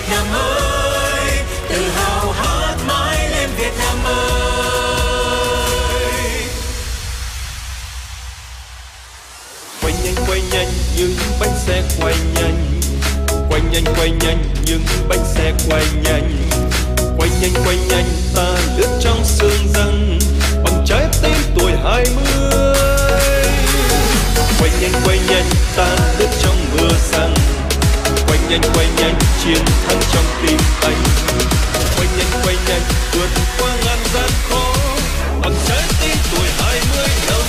Nam ơi, tự hào hát mãi lên Việt Nam ơi. Quay nhanh những bánh xe quay nhanh, quay nhanh những bánh xe quay nhanh. Quay nhanh ta lướt trong sương răng bằng trái tim tuổi 20. Quay nhanh ta lướt trong mưa răng. Quay nhanh chiến thắng trong tim anh. Quay nhanh vượt qua ngàn gian khó bằng trái tim tuổi 20 nồng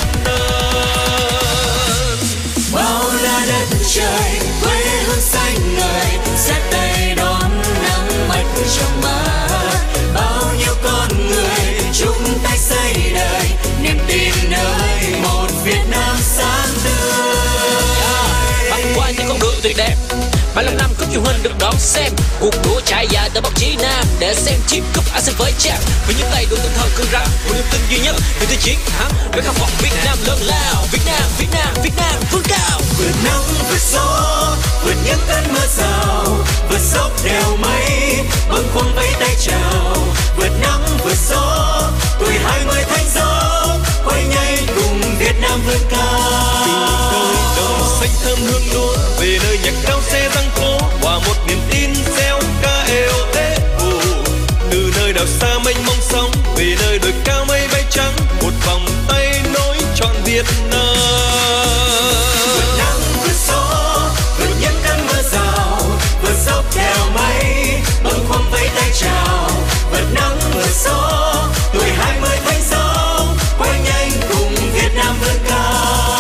nàn. Bao la đất trời quê hương xanh ngời sẽ tay đón nắng mặt trong mát. Bao nhiêu con người chung tay xây đời niềm tin nơi một Việt Nam sáng tươi. Băng qua những con đường tuyệt đẹp, 35 năm có truyền hình được đón xem. Cuộc đua trải dài tới Bắc Chí Nam để xem chiếc cúp ASEAN với trang. Với những tay đua tinh thần cứng rắn, một niềm tin duy nhất để tới chiến thắng. Với khát vọng Việt Nam lớn lao, Việt Nam vươn cao. Vượt nắng vượt gió, vượt những cơn mưa rào, vượt dốc đèo mây, bâng khuâng vẫy tay chào. Vượt nắng vượt gió, tuổi 20 thành gió, quay nhanh cùng Việt Nam vươn cao. Từ nơi đồng xanh thơm hương lúa về nơi nhạc cao xe răng khô, hòa một niềm tin reo ca eo ế ồ. Từ nơi đảo xa mênh mông sóng về nơi đồi cao mây bay trắng, một vòng tay nối trọn Việt Nam. Vượt nắng vượt gió, vượt những cơn mưa rào, vượt dốc đèo mây, bâng khuâng vẫy tay chào. Vượt nắng vượt gió, tuổi 20 thành gió, quay nhanh cùng Việt Nam vươn cao.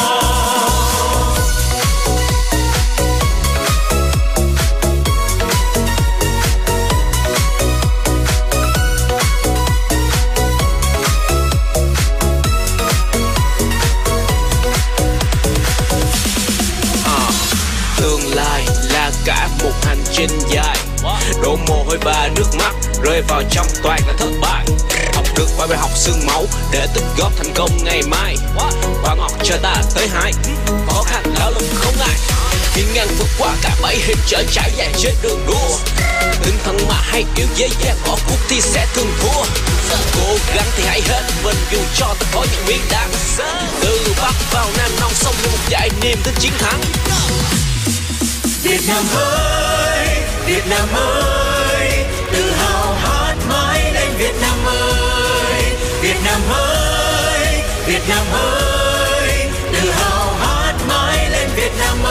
Tương lai là cả một hành trình dài, đổ mồ hôi và nước mắt rơi vào trong toàn là thất bại. Học được vài bài học xương máu để tích góp thành công ngày mai. Quả ngọt chờ ta tới hái, khó khăn lao lực không ngại. Hiên ngang vượt qua cả bẫy hình trở trải dài trên đường đua. Tinh thần mà hay yếu dễ dàng bỏ cuộc thì sẽ thường thua. Cố gắng thì hãy hết mình dù cho ta có những miền đắng. Từ Bắc vào Nam non sông như một dải niềm tin chiến thắng. Việt Nam ơi, Việt Nam ơi, tự hào hát mãi lên Việt Nam ơi. Việt Nam ơi, Việt Nam ơi, tự hào hát mãi lên Việt Nam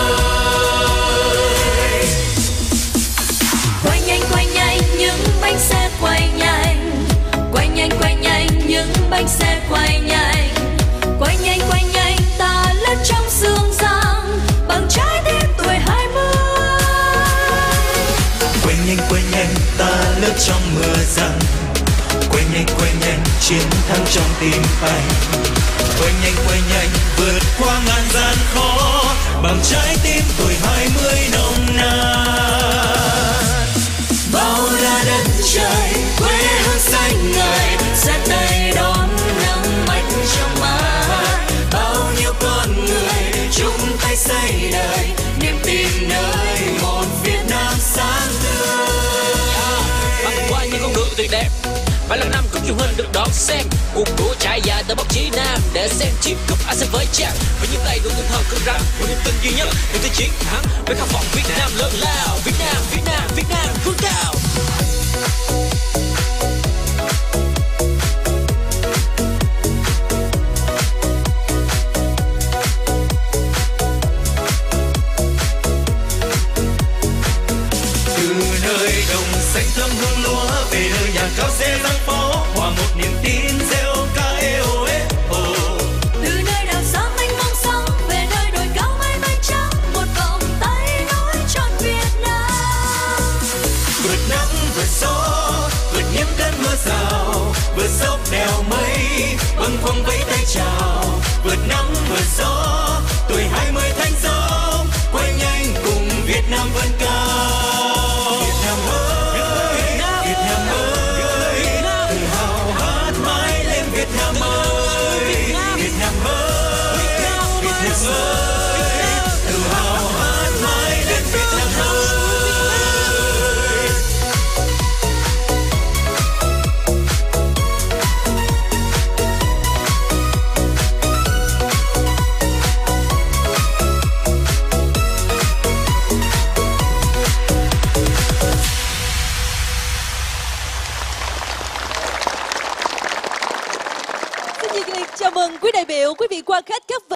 ơi. Quay nhanh những bánh xe quay nhanh, quay nhanh những bánh xe quay nhanh. Quay nhanh ta lướt trong sương răng bằng trái tim tuổi 20. Quay nhanh ta lướt trong mưa răng. Quay nhanh chiến thắng trong tim anh. Quay nhanh vượt qua ngàn gian khó bằng trái tim tuổi 20 nồng nàn. Bao la đất trời quê hương xanh ngời sẽ tay đón nắng mặt trong mát. Bao nhiêu con người chung tay xây đời niềm tin nơi một Việt Nam sáng tươi. Băng qua những con đường tuyệt đẹp, 35 năm có truyền hình được đón xem. Cuộc đua trải dài tới Bắc Chí Nam để xem chiếc cúp ASEAN với trang. Với những tay đua tinh thần cứng rắn, một niềm tin duy nhất để tới chiến thắng. Với khát vọng Việt Nam lớn lao, Việt Nam vươn cao. Từ nơi đồng xanh thơm hương lúa về nơi nhà cao xe răng phố, hòa một niềm tin reo ca eo ế ồ. Từ nơi đảo xa mênh mông sông về nơi đồi cao mây bay trắng, một vòng tay nối trọn Việt Nam. Vượt nắng vượt gió, vượt những cơn mưa rào, vượt dốc đèo mây, bâng khuâng vẫy tay chào. Vượt nắng vượt gió, tuổi 20 thành gió, quay nhanh cùng Việt Nam vươn cao. Việt Nam ơi, Việt Nam ơi, tự hào hát mãi lên Việt Nam ơi. Việt Nam ơi, Việt Nam ơi, tự hào hát mãi lên Việt Nam ơi. liệu quý vị quan khách các